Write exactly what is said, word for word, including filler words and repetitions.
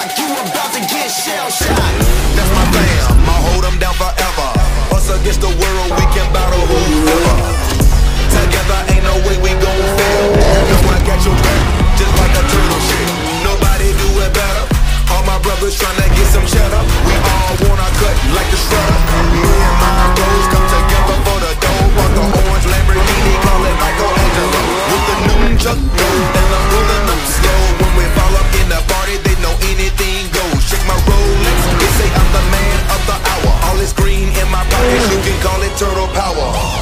like you about to get shell shot. That's my fam, I'll hold them down forever. Us against the world, we can battle whoever. Together ain't no way we gon' fail. Cause I got your back, just like a turtle shit. Nobody do it better. All my brothers tryna get some cheddar. We all wanna cut like the shredder. Me and my bros come together for the dough. Want the orange Lamborghini, call it Michelangelo. With the nunchuck dough, and I'm pulling up slow. When we fall up in the party, they know anything goes. Check my Rolex, they say I'm the man of the hour. All this green in my pockets, you can call it turtle power.